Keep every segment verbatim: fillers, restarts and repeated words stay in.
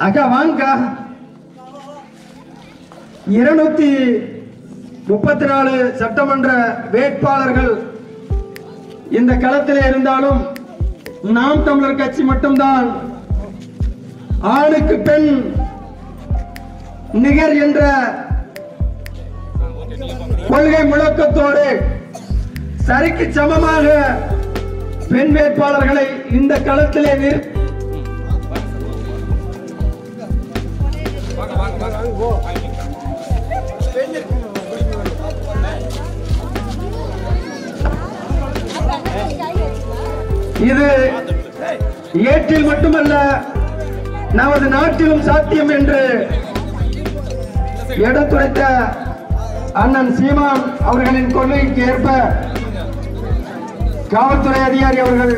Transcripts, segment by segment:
அக்கா வாங்கக்கா. இருநூத்தி முப்பத்தி நாலு சட்டமன்ற வேட்பாளர்கள் இந்த களத்தில் இருந்தாலும் நாம் தமிழர் கட்சி மட்டும்தான் ஆணுக்கு பெண் நிகர் என்ற கொள்கை முழக்கத்தோடு சரிக்கு சமமாக பெண் வேட்பாளர்களை இந்த களத்திலே நிறுத்தி இது ஏற்றில் மட்டுமல்ல நமது நாட்டிலும் சாத்தியம் என்று எடுத்துரைத்த அண்ணன் சீமான் அவர்களின் கொள்கைக்கு ஏற்ப காவல்துறை அதிகாரி அவர்கள்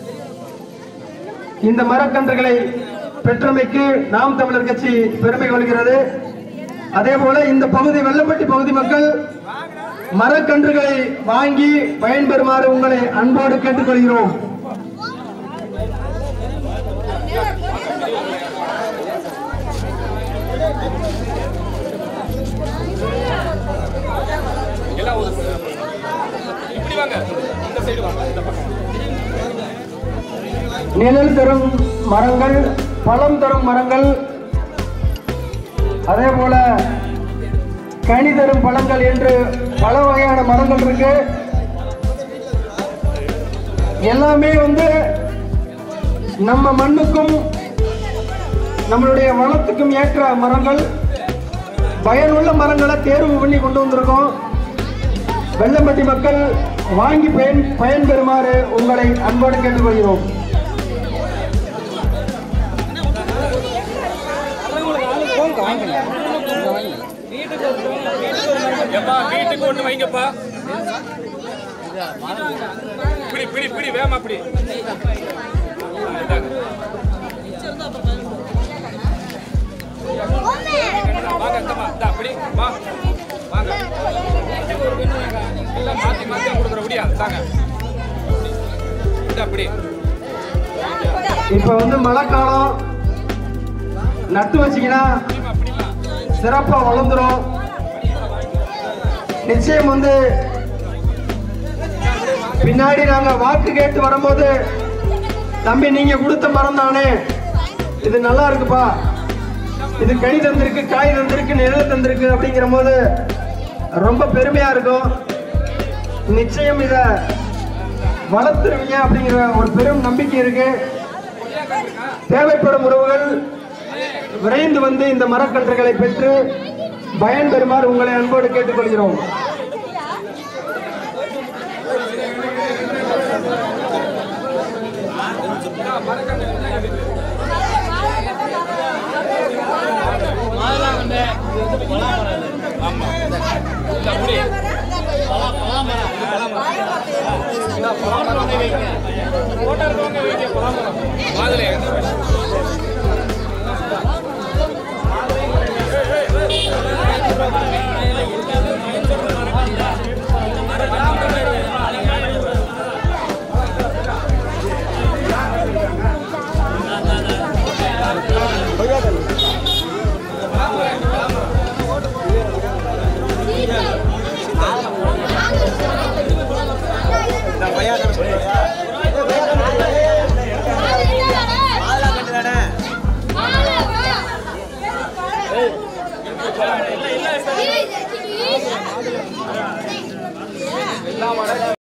இந்த மரக்கன்றுகளை பெற்றமைக்கு நாம் தமிழர் கட்சி பெருமை கொள்கிறது. அதே போல இந்த பகுதி வெள்ளப்பட்டி பகுதி மக்கள் மரக்கன்றுகளை வாங்கி பயன்பெறுமாறு உங்களை அன்போடு கேட்டுக்கொள்கிறோம். நிழல் தரும் மரங்கள், பழம் தரும் மரங்கள், அதே போல கனி தரும் பழங்கள் என்று பல வகையான மரங்கள் இருக்கு. எல்லாமே வந்து நம்ம மண்ணுக்கும் நம்மளுடைய வளத்துக்கும் ஏற்ற மரங்கள், பயனுள்ள மரங்களை தேர்வு பண்ணி கொண்டு வந்திருக்கோம். வெள்ளம்பட்டி மக்கள் வாங்கி பயன் பயன்பெறுமாறு உங்களை அன்போடு கேட்டுக்கொள்கிறோம். வீட்டுக்கு ஒண்ணு வைங்கப்பா. பிடி பிடி பிடி வேமா பிடி. வாங்க அத்தம்மா டா பிடி வா வாங்க. எல்லாம் மாத்தி மாத்தி கொடுக்குற முடியா தாங்க. டா பிடி. இப்போ வந்து மழைக்காலம், நட்டு வச்சீங்கன்னா சிறப்பா வளர்ந்துரும். நிச்சயம் வந்து பின்னாடி நாங்க வாக்கு கேட்டு வரும்போது, தம்பி நீங்க கொடுத்த மரம் தானே, இது நல்லா இருக்குப்பா, இது கனி தந்திருக்கு, காய் தந்திருக்கு, நிழல் தந்திருக்கு அப்படிங்கிற போது ரொம்ப பெருமையா இருக்கும். நிச்சயம் இத வளர்த்துருவீங்க அப்படிங்கிற ஒரு பெரும் நம்பிக்கை இருக்கு. தேவைப்படும் உறவுகள் விரைந்து வந்து இந்த மரக்கன்றுகளை பெற்று பயன்பெறுமாறு உங்களை அன்போடு கேட்டுக்கொள்கிறோம்.